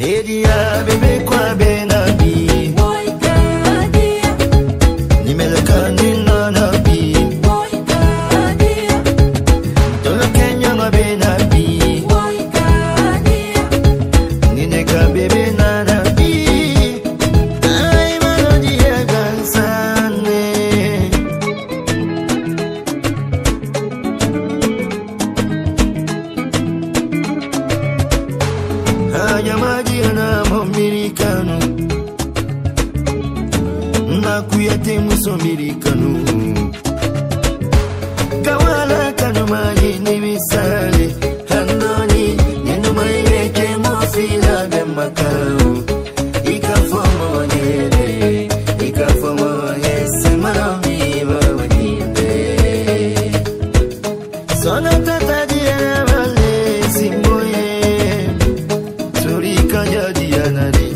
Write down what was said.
Edia bebe kwa benabi Moikadia Nimeleka nina nabi Moikadia Tolo Kenya ma benabi Moikadia Nineka bebe na nabi Ay malodia gansane Ayamadiana Americano Nakuyate muso Americano Kawala kanu mali ni misale Handoni nenu maileke mofila bemakao Ikafomo wanyere Ikafomo wanyese manamiva wanyinde Sona tata diana vale simboye Surika jadi anari